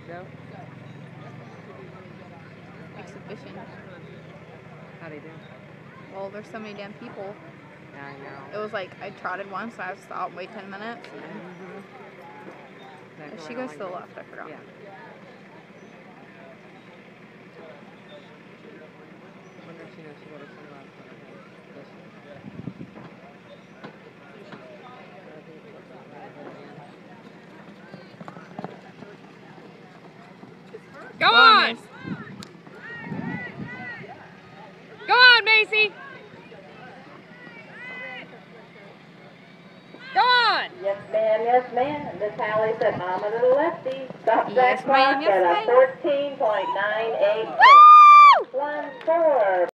go? Exhibition. How'd he do? Well, there's so many damn people. Yeah, I know. It was like, I trotted once, and I had to stop, wait 10 minutes. And she goes to the left, I forgot. Yeah. I wonder if she knows she would have sung last time. Go on! Go on, Macy! Go on! Yes, ma'am. Miss Halle said, Mama to the lefty. Stop Yes, that clock ma'am, yes, at a ma'am. 14.98. Woo! 1-4.